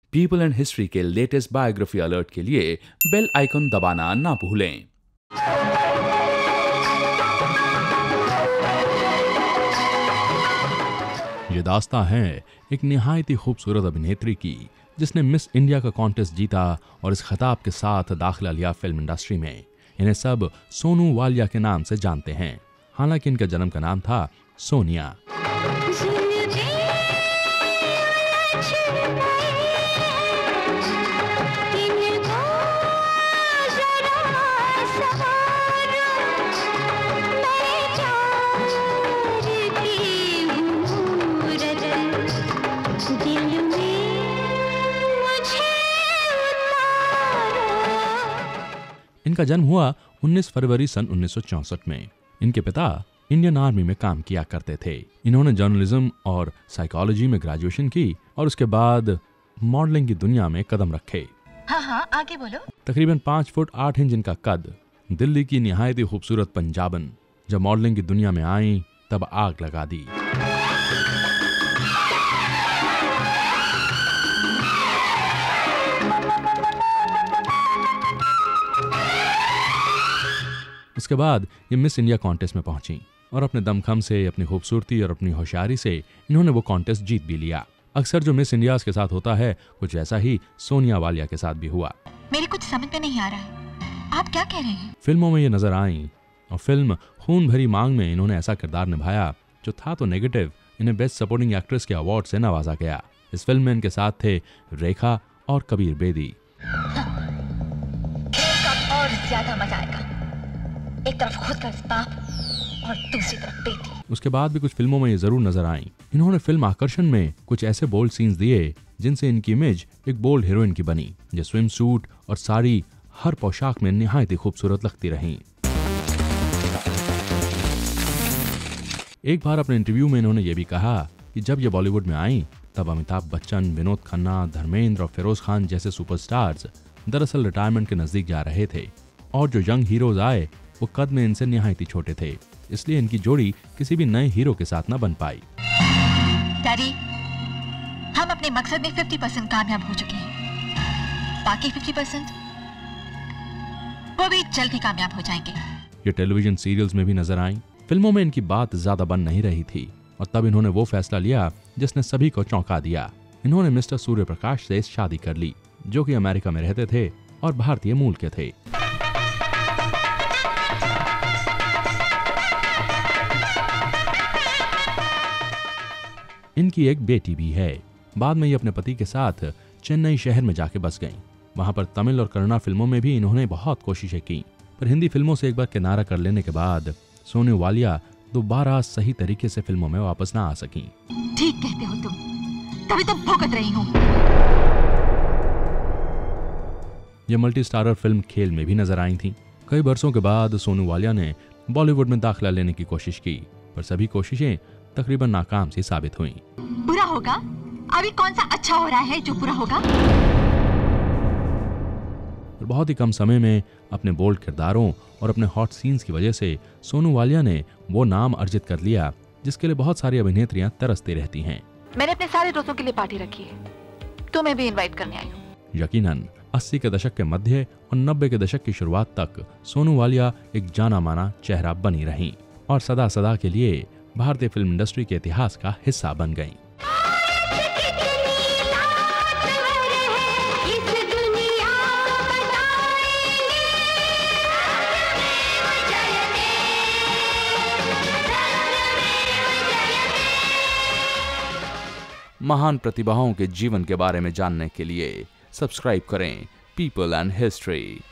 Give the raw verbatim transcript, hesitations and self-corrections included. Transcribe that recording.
People and history के latest biography alert के लिए बेल आइकन दबाना ना भूलें। ये दास्तां है एक निहायती खूबसूरत अभिनेत्री की जिसने मिस इंडिया का कॉन्टेस्ट जीता और इस खिताब के साथ दाखिला लिया फिल्म इंडस्ट्री में। इन्हें सब सोनू वालिया के नाम से जानते हैं, हालांकि इनका जन्म का नाम था सोनिया। इनका जन्म हुआ उन्नीस फरवरी सन उन्नीस सौ चौसठ में। इनके पिता इंडियन आर्मी में काम किया करते थे। इन्होंने जर्नलिज्म और साइकोलॉजी में ग्रेजुएशन की और उसके बाद मॉडलिंग की दुनिया में कदम रखे। हाँ हाँ आगे बोलो। तकरीबन पाँच फुट आठ इंच इनका कद, दिल्ली की निहायती खूबसूरत पंजाबन। जब मॉडलिंग की दुनिया में आई तब आग लगा दी। उसके बाद ये मिस इंडिया कॉन्टेस्ट में पहुंची और अपने दमखम से, अपनी खूबसूरती और अपनी होशियारी से इन्होंने वो कॉन्टेस्ट जीत भी लिया। अक्सर जो मिस इंडिया के साथ होता है कुछ ऐसा ही सोनिया वालिया के साथ भी हुआ। मेरी कुछ समझ में नहीं आ रहा है, आप क्या कह रहे हैं? फिल्मों में ये नजर आई और फिल्म खून भरी मांग में इन्होंने ऐसा किरदार निभाया जो था तो नेगेटिव। इन्हें बेस्ट सपोर्टिंग एक्ट्रेस के अवार्ड से नवाजा गया। इस फिल्म में इनके साथ थे रेखा और कबीर बेदी। और ज्यादा मजा आएगा, एक तरफ खुद का बाप और दूसरी तरफ बेटी। उसके बाद भी कुछ फिल्मों में ये जरूर नजर आई। इन्होंने फिल्म आकर्षण में कुछ ऐसे बोल्ड सीन्स दिए जिनसे इनकी इमेज एक बोल्ड हीरोइन की बनी, जो स्विम सूट और साड़ी हर पोशाक में निहायत खूबसूरत लगती रहीं। एक बार अपने इंटरव्यू में इन्होंने ये भी कहा कि जब ये बॉलीवुड में आई तब अमिताभ बच्चन, विनोद खन्ना, धर्मेंद्र और फिरोज खान जैसे सुपरस्टार्स दरअसल रिटायरमेंट के नजदीक जा रहे थे और जो यंग हीरोज आए वो कद में इनसे निहायती छोटे थे, इसलिए इनकी जोड़ी किसी भी नए हीरो के साथ न बन पाई। डैडी, हम अपने मकसद में पचास परसेंट कामयाब हो चुके हैं, बाकी पचास परसेंट वो भी जल्द ही कामयाब हो जाएंगे। ये टेलीविजन सीरियल्स में भी नजर आई। फिल्मों में इनकी बात ज्यादा बन नहीं रही थी और तब इन्होंने वो फैसला लिया जिसने सभी को चौंका दिया। इन्होंने मिस्टर सूर्य प्रकाश से शादी कर ली, जो कि अमेरिका में रहते थे और भारतीय मूल के थे। इनकी एक बेटी भी है। बाद में ये अपने पति के साथ चेन्नई शहर में जाके बस गईं। वहां पर तमिल और कन्नड़ा फिल्मों में भी इन्होंने बहुत कोशिशें की, पर हिंदी फिल्मों से एक बार किनारा कर लेने के बाद सोनू वालिया दोबारा सही तरीके से फिल्मों में वापस ना आ सकी। ठीक कहते हो तुम, तभी तो भुगत रही हूँ। ये मल्टी स्टारर फिल्म खेल में भी नजर आई थी। कई बरसों के बाद सोनू वालिया ने बॉलीवुड में दाखिला लेने की कोशिश की, पर सभी कोशिशें तकरीबन नाकाम सी साबित हुई। बुरा होगा? अभी कौन सा अच्छा हो रहा है जो बुरा होगा? बहुत ही कम समय में अपने बोल्ड किरदारों और अपने हॉट सीन्स की वजह से सोनू वालिया ने वो नाम अर्जित कर लिया जिसके लिए बहुत सारी अभिनेत्रियां तरसती रहती हैं। मैंने अपने सारे दोस्तों के लिए पार्टी रखी है, तुम्हें भी इनवाइट करने आई हूँ। यकीनन अस्सी के दशक के मध्य और नब्बे के दशक की शुरुआत तक सोनू वालिया एक जाना माना चेहरा बनी रही और सदा सदा के लिए भारतीय फिल्म इंडस्ट्री के इतिहास का हिस्सा बन गईं। महान प्रतिभाओं के जीवन के बारे में जानने के लिए सब्सक्राइब करें पीपल एंड हिस्ट्री।